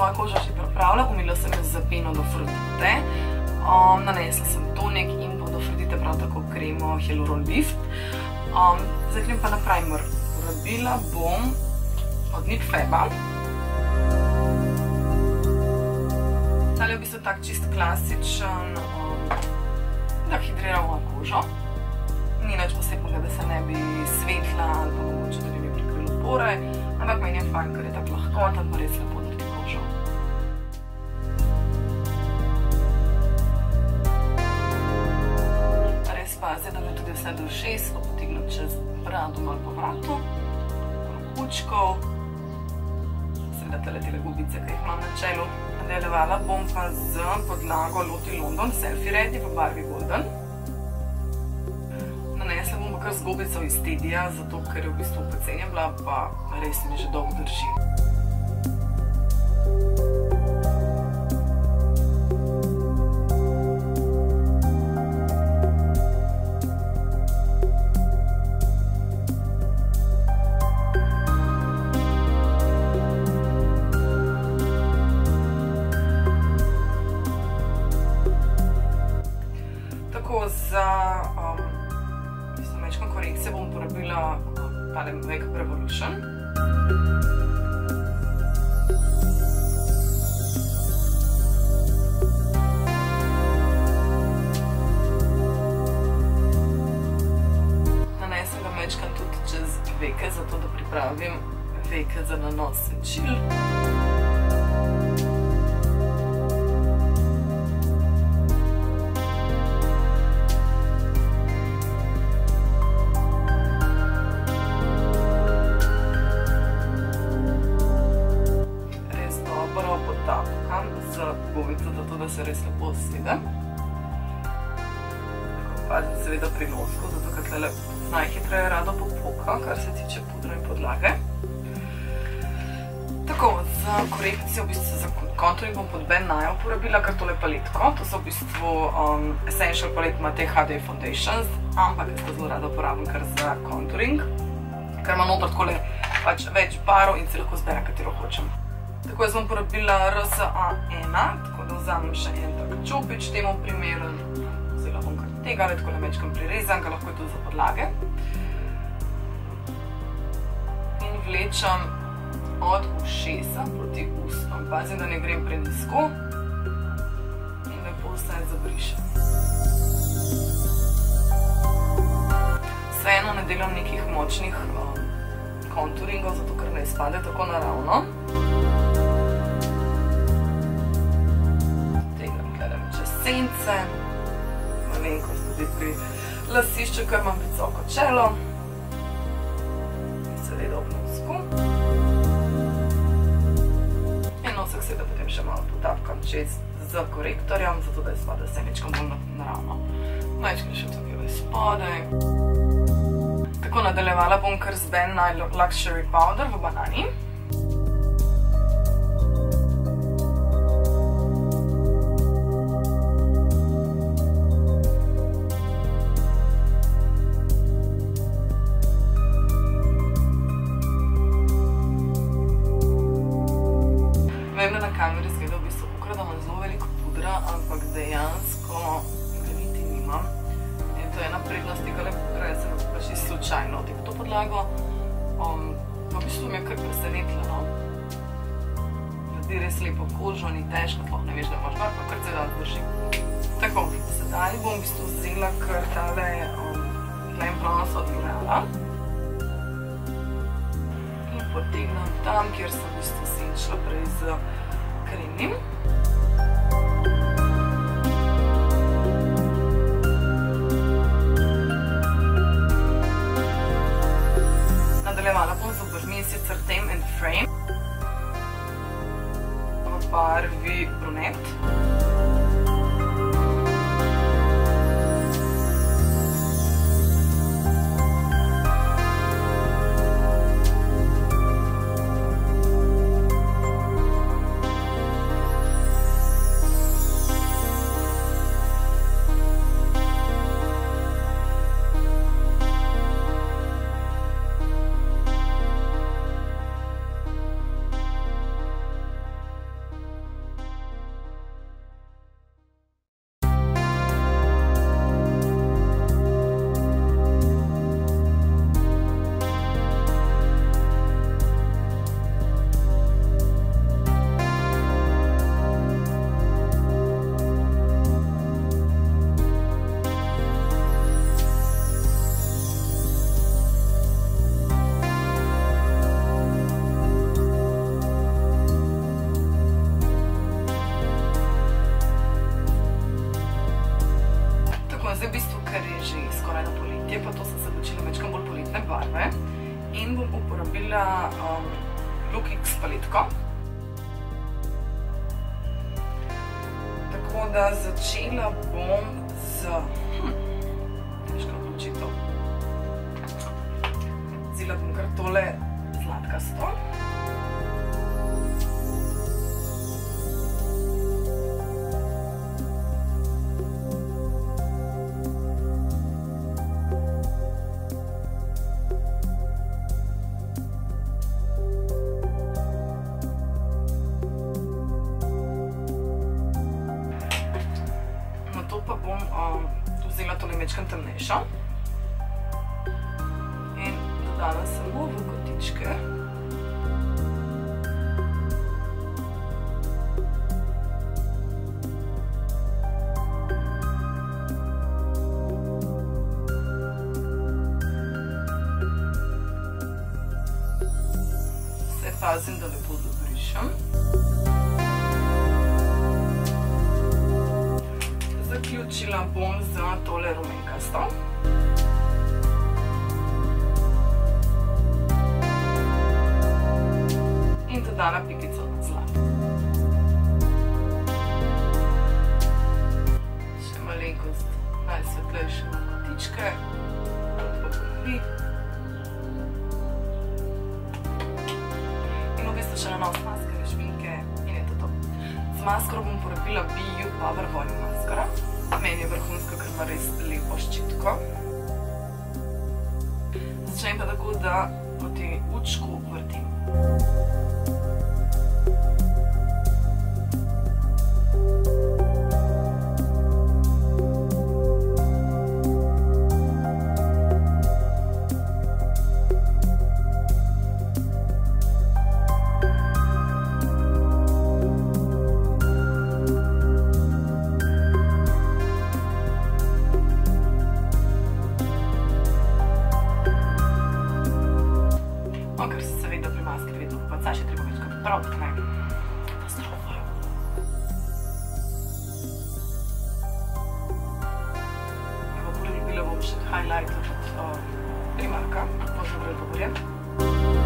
svojo kožo že pripravila, umila sem jo z peno do Afrodite. Nanesla sem tonik in pa do Afrodite prav tako kremo Hyaluron Lift. Zdaj grem pa na primer. Porabila bom od Nip Faba. Tale je v bistvu tak čist klasičen, da hidrira mojo kožo. Ni nič posebnega, da se ne bi svetla ali pa mogoče, da bi mi prikrilo pore, ampak meni je fajn, ker je tak lahkoten, pa res lepo drti kožo. Res pazi, da me tudi vse do ušes, to potegnem čez brado malo po vratu, rokučkov, seveda tele gubice, ki jih imam na čelu. Nadaljevala bom pa z podlago Lottie London Selfie Ready v barvi Golden. Nanesla bom pa kar z gobico iz Tedija, zato ker je v bistvu poceni bila, pa res mi že dolgo drži. Za majčko korekcije bom uporabila tale Makeup Revolution. Nanesem ga majčkam tudi čez veke, zato da pripravim veke za nanos senčil. Potapkam z gubico, zato da se res lepo sede. Pazite seveda pri nosku, zato ker tle najhitreje rado popuka, kar se tiče pudra in podlage. Tako, za korekcijo, v bistvu za contouring bom pod Ben Nye uporabila kar tole paletko. To so v bistvu Essential palet ima te HD Foundations, ampak jaz to zelo rada uporabim kar za contouring, ker ima noter takole pač več barov in si lahko zberem, katero hočem. Tako jaz bom porabila RSA1, tako da vzamem še en tak čopič temu primeren. Vzela bom kar tega, ali tako namečkam prirezan, ga lahko je tudi za podlage. In vlečem od ušesa proti ustom. Pazim, da ne grem prenizko in lepo vse zabrišem. Vseeno ne delam nekih močnih kontouringov, zato ker ne izpade tako naravno. Sence, malenkost tudi pri lasišču, ker imam visoko čelo, seveda ob nosku. In nosek seveda potem še malo potapkam čez z korektorjem, zato da izpada semečkom bolj naravno. Majčkam še tukaj v spodaj. Tako nadaljevala bom kar z Ben Nye Luxury Powder v banani. Vem, da na kameri izgleda v bistvu kakor, da imam zelo veliko pudra, ampak dejansko ga niti nimam. In to je ena prednost tega pudra, jaz sem pač slučajno otek to podlago. V bistvu mi je kar presenetljeno. Naredi res lepo kožo, ni težko, sploh ne veš, da imaš bar, pa kar se dan drži. Tako, sedaj bom v bistvu vzela kar tale Glam Bronze od L'Oreala. Potegnem tam, kjer sem v bistvu senčila prej z kremim. Nadaljevala bom z obrvmi, sicer Tame and Frame v barvi Brunette. že skoraj na poletje, pa to sem se odločila mečkam bolj poletne barve in bom uporabila Look X paletko. Tako da začela bom z težka odločitev. Vzela bom kar tole zlatkasto. Nato pa bom vzela tole mečkam temnejšo in dodala samo v kotičke. Se pazim, da lepo zabrišem. Zaključila bom z tole rumenkasto. In dodala pikico zlata. Še malenkost najsvetlejše kotičke. Pa ponovi. In v bistvu še nanos maskare, šminke in je to. Z maskaro bom uporabila BU Power Volume maskara. Meni je vrhunska, ker ima res lepo ščitko. Začnem pa tako, da proti učku vrtim. Ker se seveda pri maski vedno upaca, še treba večkrat popraviti, ne? Katastrofa. Evo, uporabila bom še highlighter od Primarka, to že gre dovolje.